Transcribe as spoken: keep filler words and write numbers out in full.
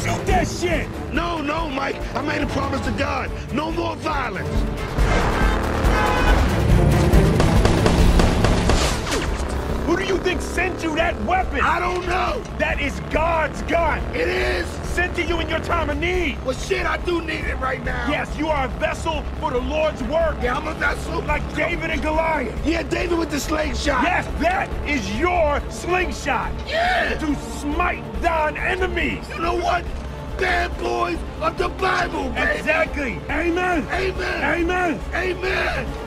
Shoot that shit! No, no, Mike. I made a promise to God. No more violence. Who do you think sent you that weapon? I don't know. That is God's gun. It is. Sent to you in your time of need. Well, shit, I do need it right now. Yes, you are a vessel for the Lord's work. Yeah, I'm a vessel. Like David and Goliath. Yeah, David with the slingshot. Yes, that is your slingshot. Yeah. To smite thine enemies. You know what? Bad boys of the Bible, baby. Exactly. Amen. Amen. Amen. Amen.